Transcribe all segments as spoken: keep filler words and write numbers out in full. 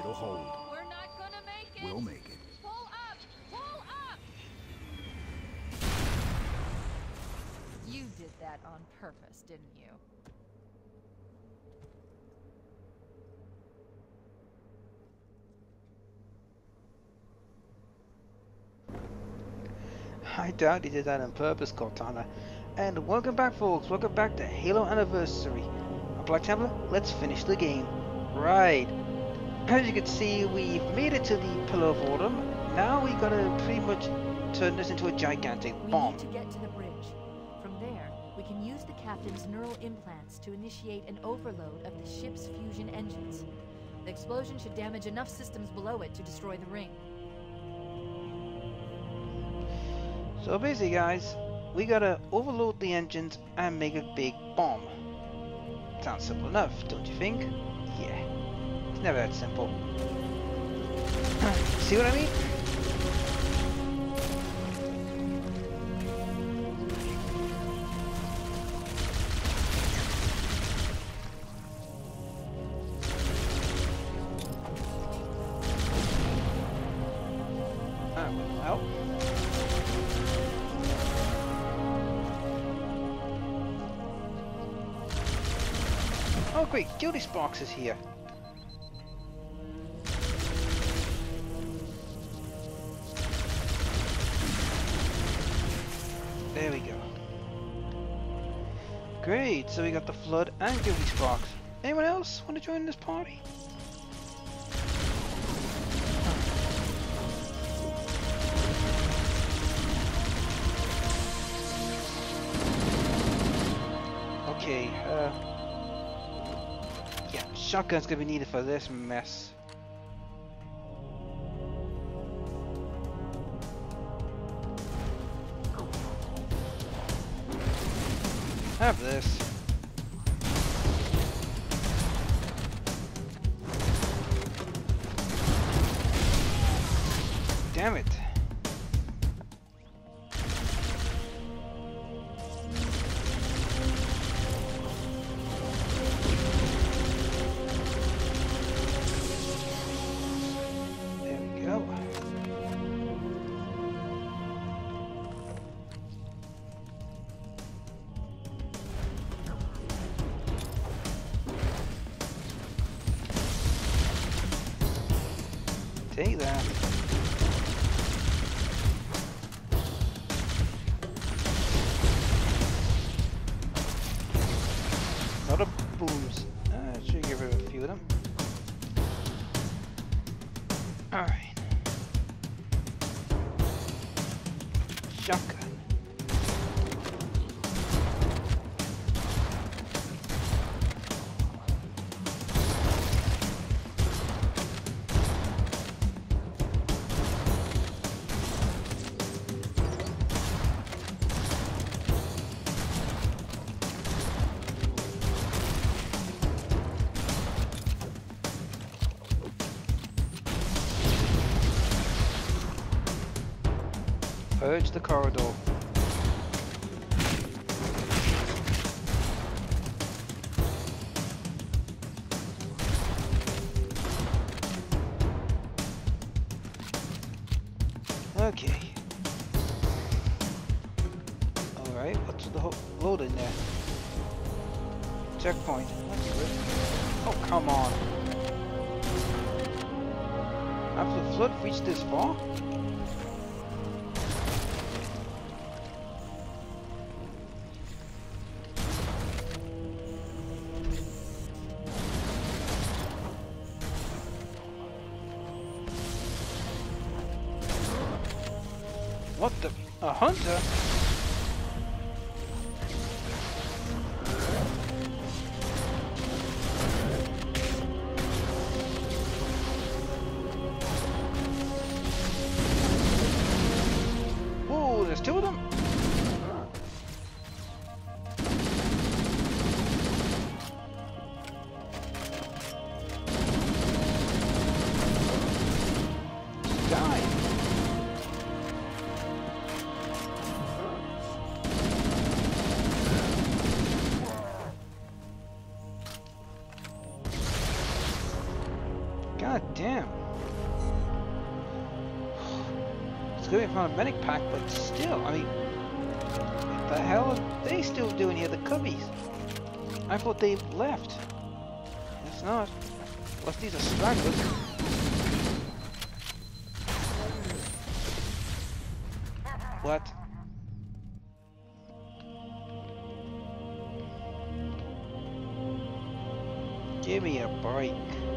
It'll hold. We're not gonna make it. We'll make it. Pull up! Pull up! You did that on purpose, didn't you? I doubt he did that on purpose, Cortana. And welcome back, folks. Welcome back to Halo Anniversary. I'm Black Templar. Let's finish the game. Right. As you can see, we've made it to the Pillar of Autumn. Now we gotta pretty much turn this into a gigantic We bomb. need to get to the bridge. From there, we can use the captain's neural implants to initiate an overload of the ship's fusion engines. The explosion should damage enough systems below it to destroy the ring. So basically, guys, we gotta overload the engines and make a big bomb. Sounds simple enough, don't you think? Yeah. It's never that simple. See what I mean? Ah, well. Oh great, Guilty Sparks is here. There we go. Great, so we got the Flood and Guilty Sparks. Anyone else want to join this party? Okay, uh... yeah, shotgun's gonna be needed for this mess. Have this. Damn it. There we go. Take that. Lot of booms. Uh, should get rid of a few of them. Alright. Shotgun. Purge the corridor. Okay. Alright, what's the whole load in there? Checkpoint. That's good. Oh, come on. After the flood reached this far? What the? A hunter? Oh, there's two of them. Die. God damn. It's good we found a medic pack, but still, I mean, what the hell are they still doing here, the cubbies? I thought they left. It's not. Unless these are stragglers. What? Give me a break.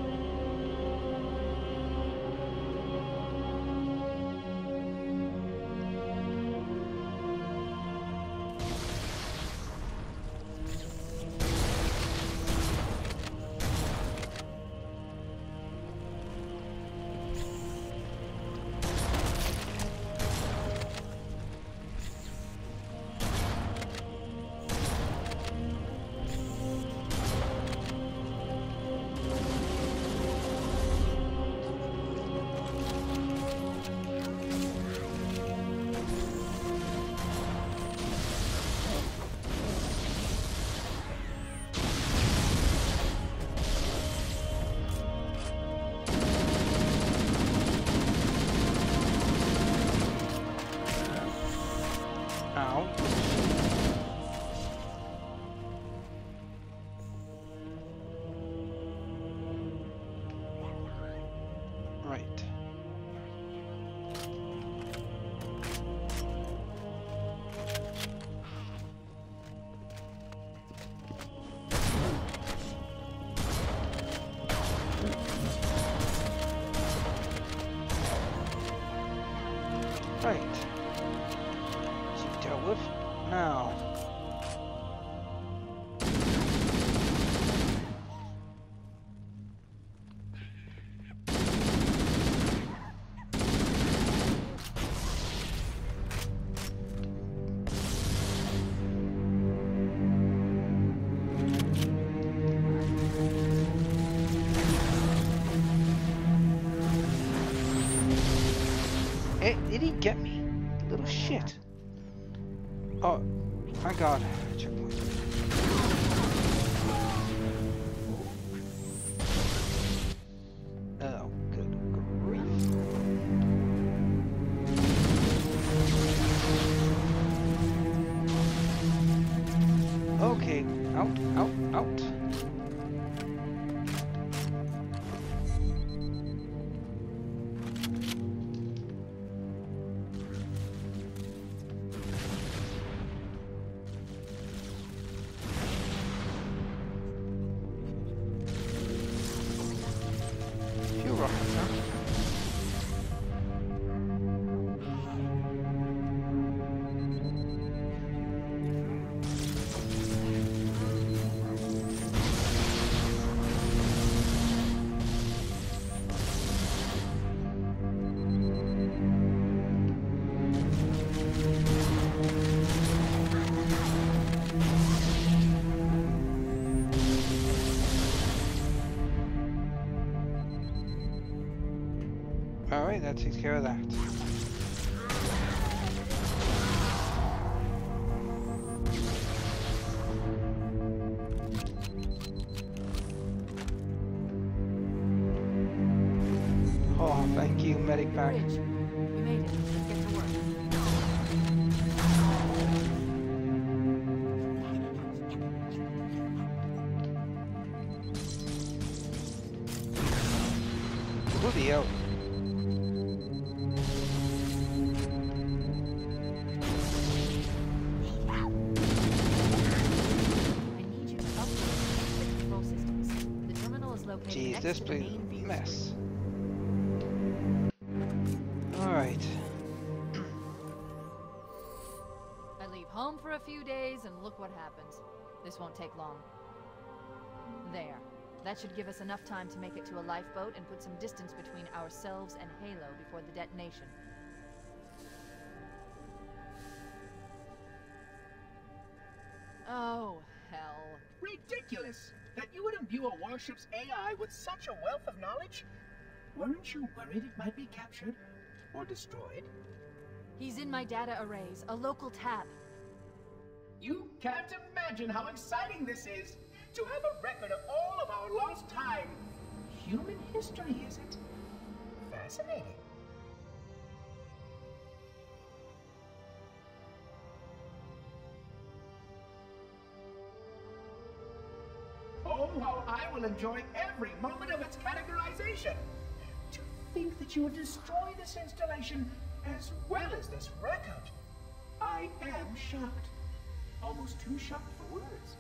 Right. Right. So dealt with. Now. Hey, did he get me? Little shit. Oh, my God. Checkpoint. Oh, good grief. Okay, out, out, out. Few rockets, huh? Alright, that takes care of that. Oh, thank you, medic pack. Bridge. We made it. Let's get to work. Bloody hell. I need you to upgrade the control systems. The terminal is located Jeez, next this to the place main is a view mess. Alright. I leave home for a few days and look what happens. This won't take long. There. That should give us enough time to make it to a lifeboat and put some distance between ourselves and Halo before the detonation. Oh, hell. Ridiculous! That you would imbue a warship's A I with such a wealth of knowledge? Weren't you worried it might be captured? Or destroyed? He's in my data arrays, a local tab. You can't imagine how exciting this is! To have a record of all of our lost time! Human history, is it? Fascinating. know how I will enjoy every moment of its categorization. To think that you would destroy this installation as well as this record. I am shocked. Almost too shocked for words.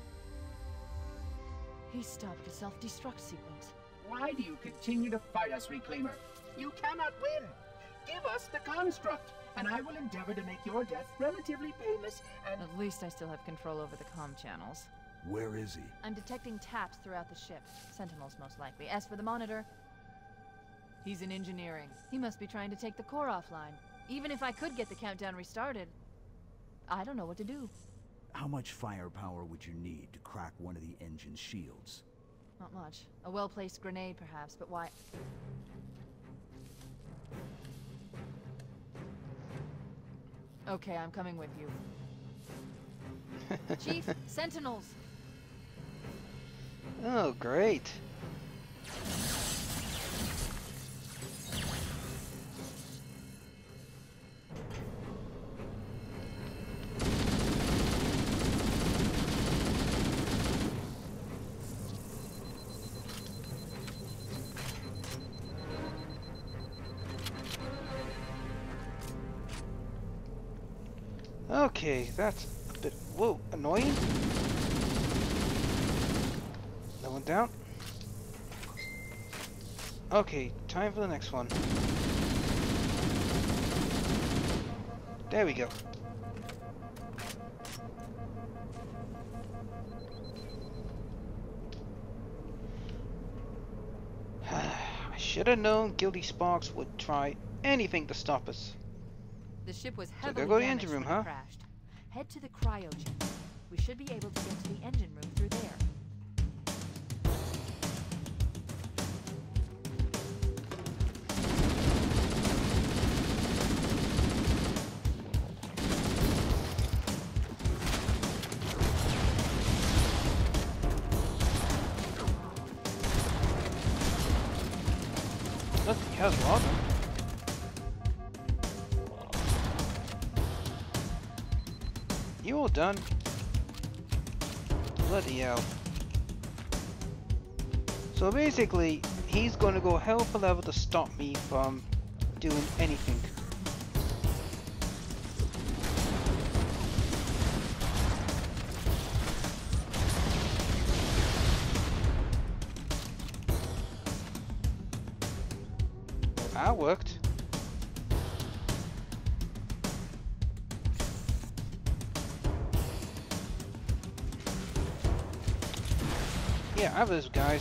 He stopped the self-destruct sequence. Why do you continue to fight us, Reclaimer? You cannot win. Give us the construct, and I will endeavor to make your death relatively painless and... At least I still have control over the comm channels. Where is he? I'm detecting taps throughout the ship. Sentinels, most likely. As for the monitor, he's in engineering. He must be trying to take the core offline. Even if I could get the countdown restarted, I don't know what to do. How much firepower would you need to crack one of the engine's shields? Not much. A well-placed grenade, perhaps, but why... Okay, I'm coming with you. Chief, Sentinels! Oh, great. Okay, that's a bit, whoa, annoying. That one down. Okay, time for the next one. There we go. I should have known Guilty Sparks would try anything to stop us. The ship was So heavily go to the damaged engine room, when it huh? crashed. Head to the cryogen. We should be able to get to the engine room through there. What the hell's wrong? You all done? Bloody hell. So basically, he's going to go hell for leather to stop me from doing anything. That worked. Yeah, I have those guys.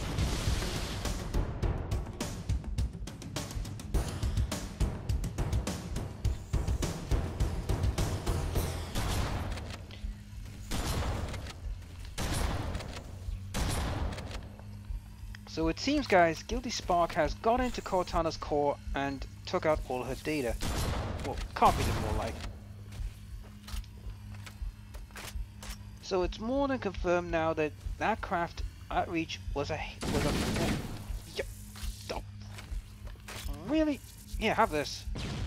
So it seems, guys, Guilty Spark has got into Cortana's core and took out all her data. Well, copied it more like. So it's more than confirmed now that that craft at Reach was a was a. Yep. Oh. Really? Yeah, have this.